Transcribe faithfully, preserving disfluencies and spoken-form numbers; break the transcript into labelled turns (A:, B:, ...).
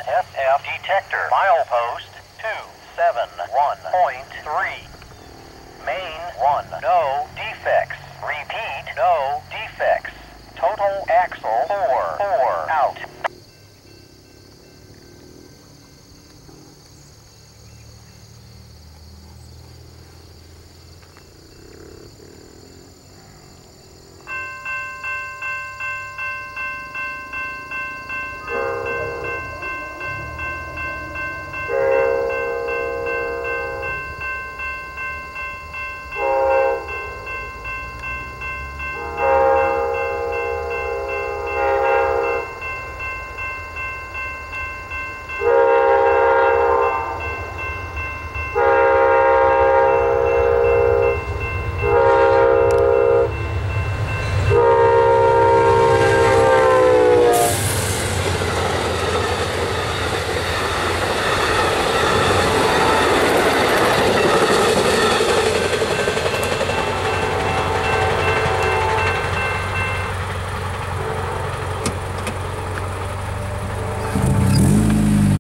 A: S F detector. Milepost two seven one point three. Main one. No defects. Repeat. No